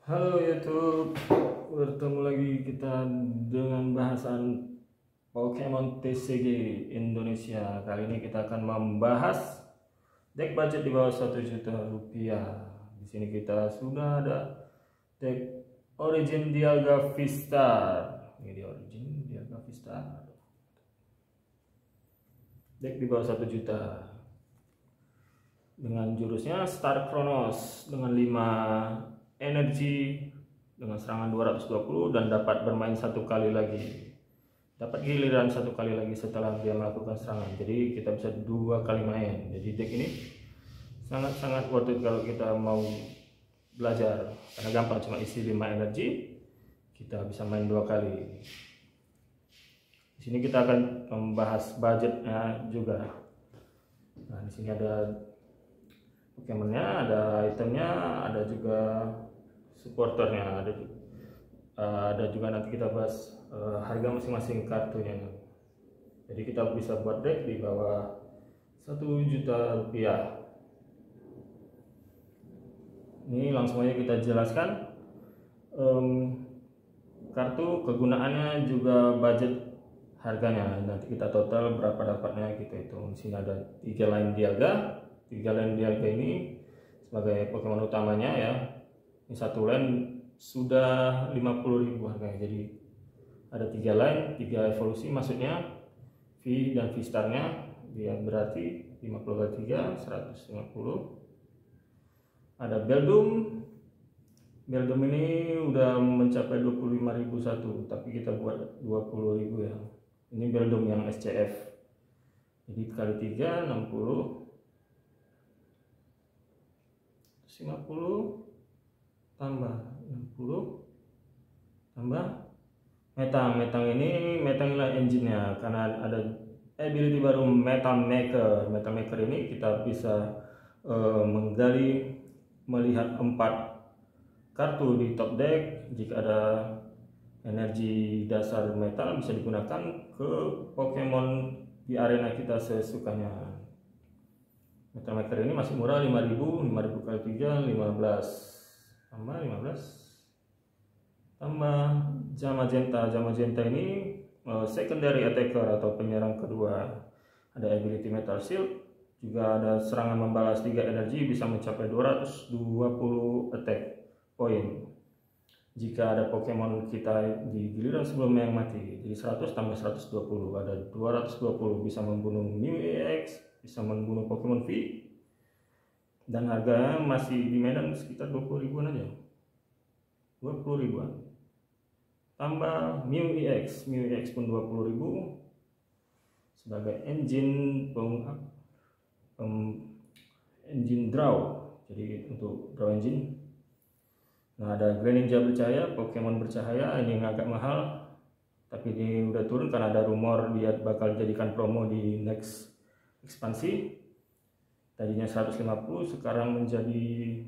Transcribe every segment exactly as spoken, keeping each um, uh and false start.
Halo YouTube, bertemu lagi kita dengan bahasan Pokemon T C G Indonesia. Kali ini kita akan membahas deck budget di bawah satu juta rupiah. Di sini kita sudah ada deck Origin Dialga Vista. Ini dia Origin Dialga Vista. Deck di bawah satu juta. Dengan jurusnya Star Chronos dengan lima energi dengan serangan dua ratus dua puluh dan dapat bermain satu kali lagi, dapat giliran satu kali lagi setelah dia melakukan serangan. Jadi kita bisa dua kali main. Jadi deck ini sangat-sangat worth it kalau kita mau belajar, karena gampang, cuma isi lima energi kita bisa main dua kali. Di sini kita akan membahas budgetnya juga. Nah, di sini ada Pokemonnya, ada itemnya, ada juga supporternya, ada uh, ada juga nanti kita bahas uh, harga masing-masing kartunya. Jadi kita bisa buat deck di bawah satu juta rupiah. Ini langsung aja kita jelaskan um, kartu, kegunaannya, juga budget harganya. Nanti kita total berapa dapatnya kita hitung. Di sini ada tiga line Dialga. Tiga line Dialga ini sebagai Pokemon utamanya ya. Ini satu line sudah lima puluh ribu harganya. Jadi ada tiga line, tiga evolusi, maksudnya V dan V-Star-nya dia berarti lima puluh kali tiga, seratus lima puluh. Ada Beldum. Beldum ini udah mencapai dua puluh lima ribu satu, tapi kita buat dua puluh ribu ya. Ini Beldum yang S C F. Jadi kali tiga, enam puluh. lima puluh tambah enam puluh tambah metang. Metang ini metang inilah engine-nya, karena ada ability baru Metal Maker. Metal Maker ini kita bisa uh, menggali, melihat empat kartu di top deck. Jika ada energi dasar metal bisa digunakan ke Pokemon di arena kita sesukanya. Metal Maker ini masih murah, lima ribu, lima ribu kali tiga, lima belas, tambah lima belas, tambah Zamazenta. Zamazenta ini uh, secondary attacker atau penyerang kedua. Ada ability Metal Shield, juga ada serangan membalas tiga energi, bisa mencapai dua ratus dua puluh attack point jika ada Pokemon kita di giliran sebelumnya yang mati. Jadi seratus tambah seratus dua puluh, ada dua ratus dua puluh, bisa membunuh Mew E X, bisa membunuh Pokemon V, dan harganya masih di Medan sekitar dua puluh ribuan aja, dua puluh ribuan. Tambah Mew E X, Mew E X pun dua puluh ribu sebagai engine pem, pem, engine draw. Jadi untuk draw engine. Nah, ada Greninja bercahaya, Pokemon bercahaya. Ini yang agak mahal, tapi ini udah turun karena ada rumor dia bakal jadikan promo di next ekspansi. Tadinya seratus lima puluh, sekarang menjadi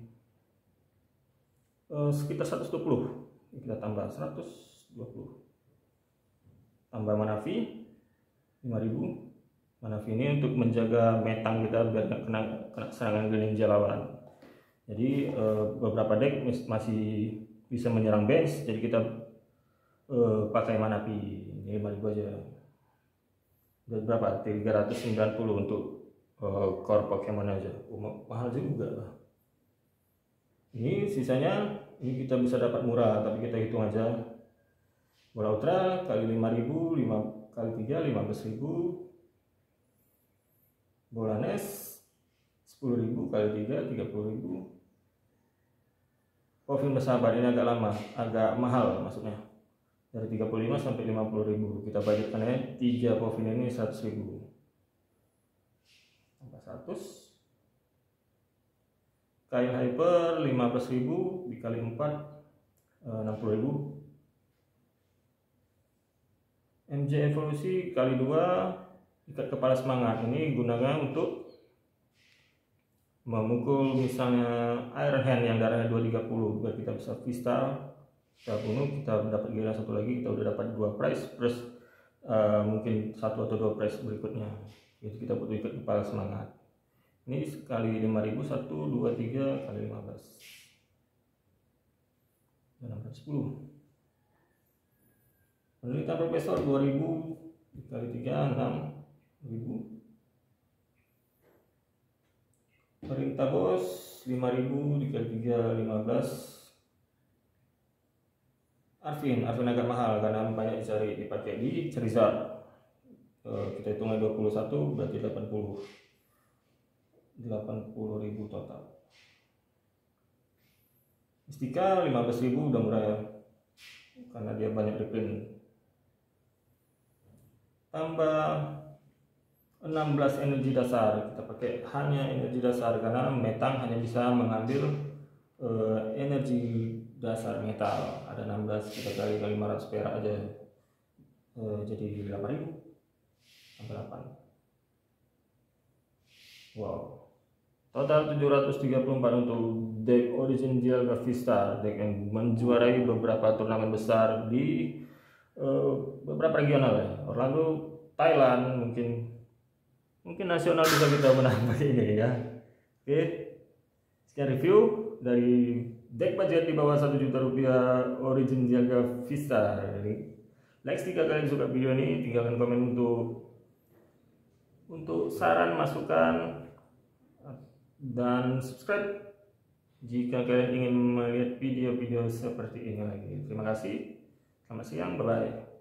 uh, sekitar seratus dua puluh. Kita tambah seratus dua puluh. Tambah Manavi lima ribu. Manavi ini untuk menjaga metang kita biar nggak kena, kena serangan Greninja lawan. Jadi uh, beberapa deck masih bisa menyerang bench, jadi kita uh, pakai Manavi. Ini lima ribu aja. Udah berapa? tiga ratus sembilan puluh untuk Uh, core Pokemon aja. Oh, mahal juga lah. Ini sisanya ini kita bisa dapat murah, tapi kita hitung aja. Bola Ultra kali lima ribu, lima kali tiga, lima belas ribu. Bola N E S sepuluh ribu kali tiga, tiga puluh ribu. Profil bersahabat ini agak lama, agak mahal maksudnya. Dari tiga puluh lima sampai lima puluh ribu. Kita budgetkan ya tiga profil ini seratus ribu. seratus. Kail Hyper lima belas ribu dikali empat, enam puluh ribu. M J Evolusi kali dua, ikat kepala semangat. Ini gunakan untuk memukul misalnya Iron Hand yang darahnya dua ratus tiga puluh, biar kita bisa V-Star, kita bunuh, kita dapat gila satu lagi, kita udah dapat dua prize plus uh, mungkin satu atau dua prize berikutnya. Jadi kita butuh ikat kepala semangat. Ini sekali lima ribu, satu, dua, tiga, kali lima belas. delapan sepuluh. Penelitian profesor dua ribu dikali tiga enam ribu. Perintah bos lima ribu dikali tiga lima belas. Arvin, Arvin agak mahal karena banyak dicari dipakai di Cerizat. E, kita hitungnya dua puluh satu berarti delapan puluh. delapan puluh ribu total. Istika lima belas ribu udah murah ya. Karena dia banyak reprint. Tambah enam belas energi dasar, kita pakai hanya energi dasar karena metang hanya bisa mengambil uh, energi dasar metal. Ada enam belas, kita kali kali lima ratus perak aja, uh, jadi delapan ribu tambah delapan. Wow, total tujuh ratus tiga puluh empat untuk deck Origin Dialga Vista, deck yang menjuarai beberapa turnamen besar di uh, beberapa regional ya. Orlando, Thailand, mungkin mungkin nasional bisa kita menang pakai ini ya. Oke, sekian review dari deck budget di bawah satu juta rupiah Origin Dialga Vista. Jadi like jika kalian suka video ini, tinggalkan komen untuk untuk saran masukan dan subscribe jika kalian ingin melihat video-video seperti ini lagi. Terima kasih, selamat siang, bye bye.